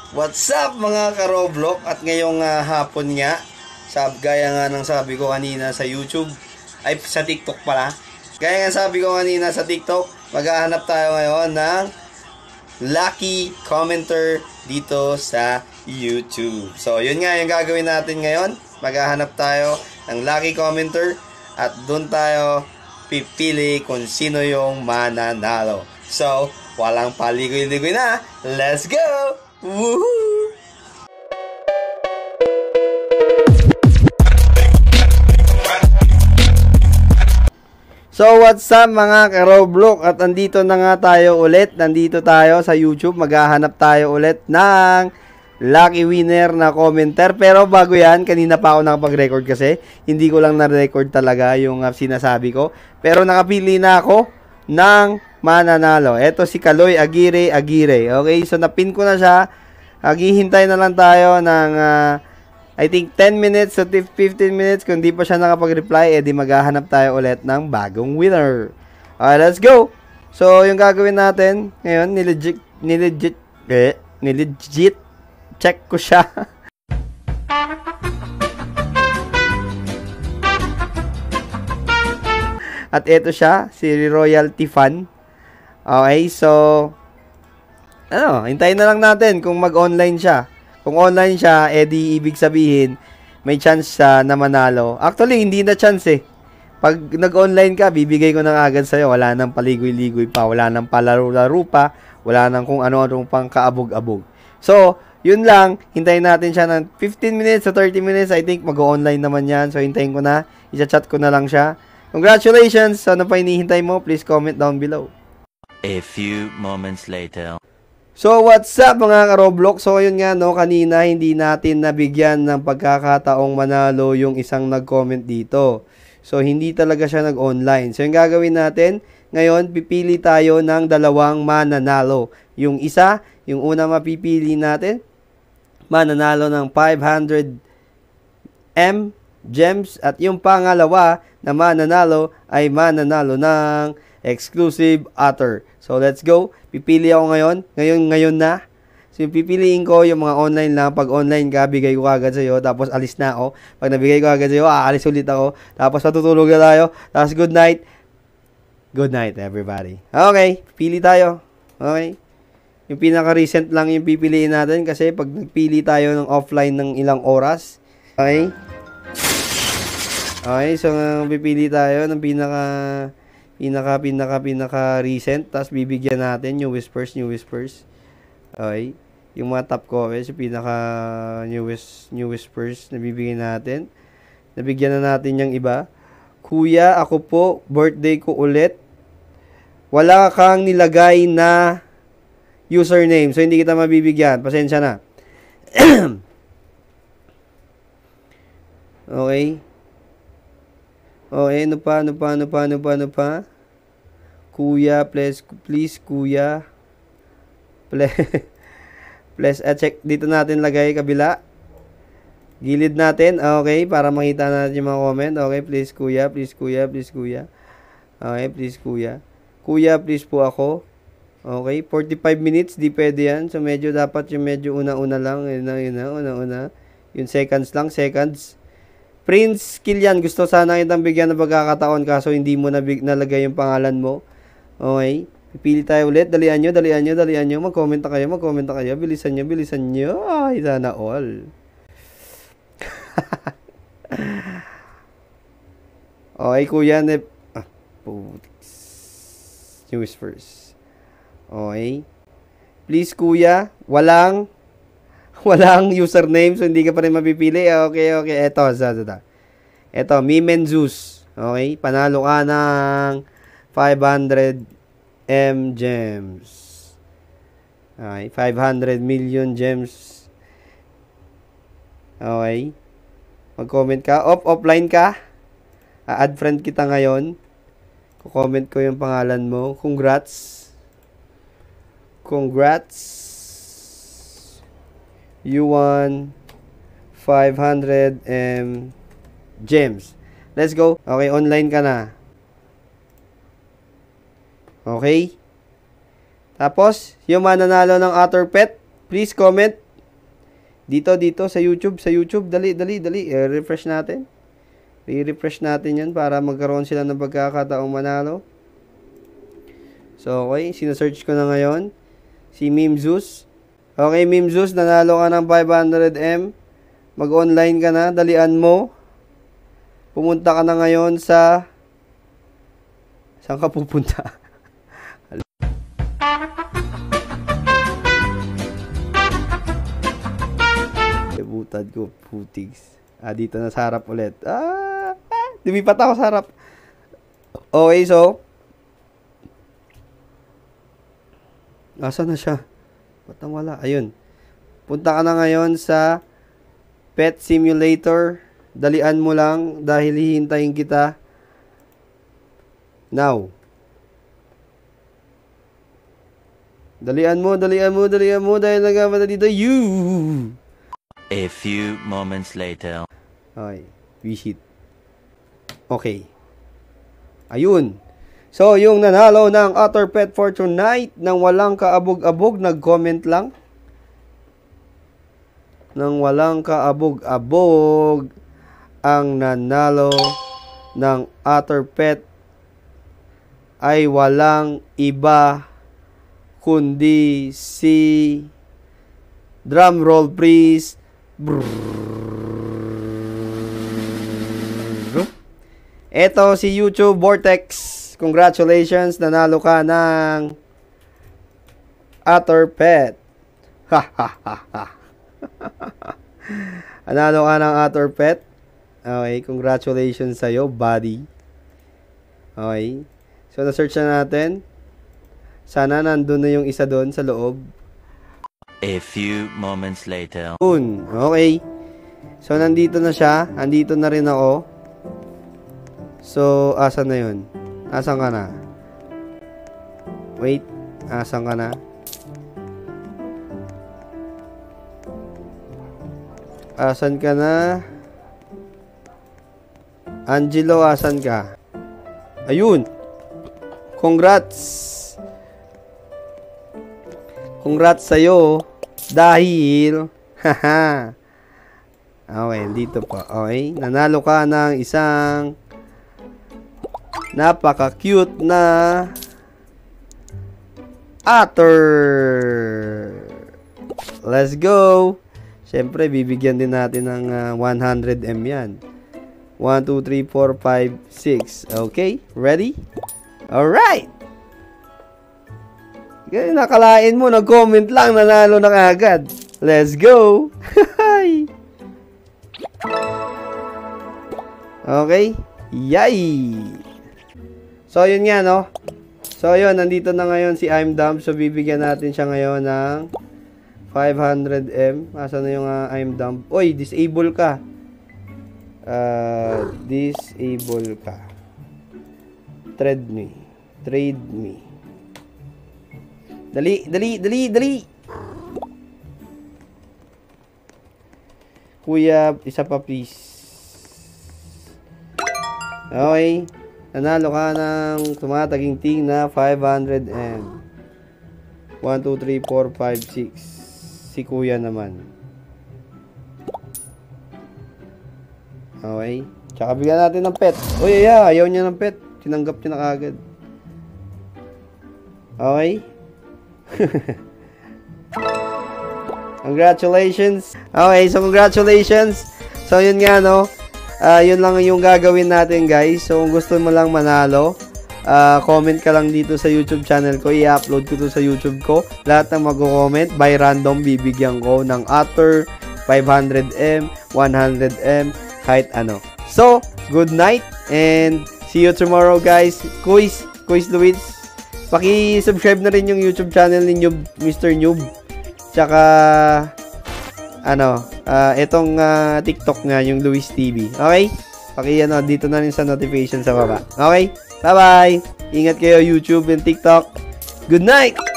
What's up mga ka-Roblox? At ngayong hapon nga, gaya nga ng sabi ko kanina sa YouTube, ay sa TikTok pala. Gaya nga sabi ko kanina sa TikTok, maghahanap tayo ngayon ng lucky commenter dito sa YouTube. So, yun nga yung gagawin natin ngayon. Maghahanap tayo ng lucky commenter at doon tayo pipili kung sino yung mananalo. So, walang paligoy-ligoy na. Let's go! Woohoo! So, what's up mga ka-Roblox? At andito na nga tayo ulit. Nandito tayo sa YouTube. Maghahanap tayo ulit ng lucky winner na commenter. Pero bago yan, kanina pa ako nakapag-record kasi hindi ko lang na-record talaga yung sinasabi ko. Pero nakapili na ako ng mananalo. Ito si Kaloy Aguirre. Okay, so napin ko na siya. Maghihintay na lang tayo ng I think 10 minutes to 15 minutes. Kung di pa siya nakapag-reply, edi maghahanap tayo ulit ng bagong winner. Okay, let's go! So, yung gagawin natin ngayon, nilegit check ko siya. At ito siya, si Royalty Fan. Okay, so hintayin na lang natin kung mag-online siya. Kung online siya, edi ibig sabihin may chance siya na manalo. Actually, hindi na chance eh. Pag nag-online ka, bibigay ko na agad sa'yo. Wala nang paligoy-ligoy pa, wala nang palaro-laro pa, wala nang kung ano-anong pang kaabog-abog. So, yun lang, hintayin natin siya ng 15 minutes to 30 minutes. I think mag-online naman yan. So, hintayin ko na. I-chat ko na lang siya. Congratulations! Ano pa hinihintay mo? Please comment down below. A few moments later. So, what's up mga ka-Roblox? So, yun nga, no, kanina hindi natin nabigyan ng pagkakataong manalo yung isang nag-comment dito. So, hindi talaga siya nag-online. So, yung gagawin natin, ngayon, pipili tayo ng dalawang mananalo. Yung isa, yung una mapipili natin, mananalo ng 500 gems. At yung pangalawa na mananalo ay mananalo ng exclusive otter. So, let's go. Pipili ako ngayon na. So, yung pipiliin ko yung mga online lang. Pag online ka, bigay ko agad sa'yo. Tapos, alis na ako. Pag nabigay ko agad sa'yo, aalis ulit ako. Tapos, matutulog na tayo. Tapos, good night. Good night, everybody. Okay, pili tayo. Okay. Yung pinaka-recent lang yung pipiliin natin. Kasi, pag nagpili tayo ng offline ng ilang oras. Okay. Okay, so, pipili tayo ng pinaka recent, tapos bibigyan natin yung whispers. Okay, yung mga top comments, yung pinaka new whispers na bibigyan natin. Nabigyan na natin yung iba. Kuya, ako po, birthday ko ulit. Wala kang nilagay na username, so hindi kita mabibigyan. Pasensya na. Okay. Okay, ano pa? Kuya, please, kuya. Please, check. Dito natin lagay kabila. Gilid natin. Okay, para makita natin yung mga comment. Okay, please, kuya. Okay, please, kuya. Kuya, please po ako. Okay, 45 minutes. Di pwede yan. So, dapat yung medyo una-una lang. Una. Yung seconds lang. Prince Kilian, gusto sana kitang bigyan ng pagkakataon kaso hindi mo nalagay yung pangalan mo. Okay. Pipili tayo ulit. Dalian nyo. Mag-comment na kayo. Bilisan nyo. Ay, sana all. Okay, kuya. News first. Okay. Please, kuya. Walang username, so hindi ka pa rin mapipili. Okay. Ito, Mimenzus. Okay, panalo ka ng 500 gems. Okay, 500 million gems. Okay. Mag-comment ka. Offline ka. Add friend kita ngayon. Kukomment ko yung pangalan mo. Congrats. You won 500 gems. Let's go. Okay, online ka na. Okay. Tapos, yung mananalo ng Otter Pet, please comment Dito, sa YouTube. Dali. Refresh natin. I-refresh natin yan para magkaroon sila ng pagkakataong manalo. So, okay. Sinesearch ko na ngayon. Si Mimzus. Okay, Mimzus. Nanalo ka ng 500M. Mag-online ka na. Dalian mo. Pumunta ka na ngayon sa... Saan ka pupunta? Butad ko, putigs. Dito na sa harap ulit. Lumipat ako sa harap. Okay, so. Asan na siya? Ba't nang wala? Ayun. Punta ka na ngayon sa Pet Simulator. Dalian mo lang dahil hihintayin kita. Now. Dalian mo dahil nagkamata dito. You! A few moments later. Okay. Visit. Okay. Ayun. So, yung nanalo ng Otter Pet for tonight nang walang kaabog-abog, nag-comment lang. Nang walang kaabog-abog, ang nanalo ng Otter Pet ay walang iba kundi si drum roll please. Eto si YouTube Vortex. Congratulations, nanalo ka ng Otter Pet. Nanalo ka ng Otter Pet. Okay, congratulations sa'yo, buddy. Okay. So, na-search na natin. Sana nandun na yung isa doon sa loob. A few moments later. Okay. So, nandito na siya. Andito na rin ako. So, asan na yun? Asan ka na? Wait. Asan ka na? Asan ka na? Angelo, asan ka? Ayun. Congrats. Congrats sa'yo. Dahil, haha. Okay, dito po. Okay, nanalo ka ng isang napaka-cute na otter. Let's go. Siyempre, bibigyan din natin ng 100M yan. 1, 2, 3, 4, 5, 6. Okay, ready? Alright. Kaya nakalain mo, nag-comment lang, nanalo na kagad. Let's go! Okay? Yay! So, yun nga, no? So, yun, nandito na ngayon si I'm Dumb. So, bibigyan natin siya ngayon ng 500M. Asan na yung I'm Dumb? Oy, disable ka. Disable ka. Trade me. Dali. Kuya, isa pa please. Okay. Nanalo ka ng tumataginting na 500M. 1, 2, 3, 4, 5, 6. Si kuya naman. Okay. Tsaka bigyan natin ng pet. Uy, ayaw niya ng pet. Tinanggap niya na kagad. Okay. Congratulations. Okay, so congratulations. So yun nga, no. Yun lang yung gagawin natin, guys. So kung gusto mo lang manalo, comment ka lang dito sa YouTube channel ko. I-upload ko to sa YouTube ko. Lahat ng mag-comment by random bibigyan ko ng Otter 500M, 100M, kahit ano. So, good night and see you tomorrow, guys. Quiz Luis. Paki-subscribe na rin yung YouTube channel ni Noob, Mr. Noob. Tsaka, itong TikTok nga, yung Luis TV. Okay? Dito na rin sa notification sa baba. Okay? Bye-bye! Ingat kayo, YouTube and TikTok. Good night!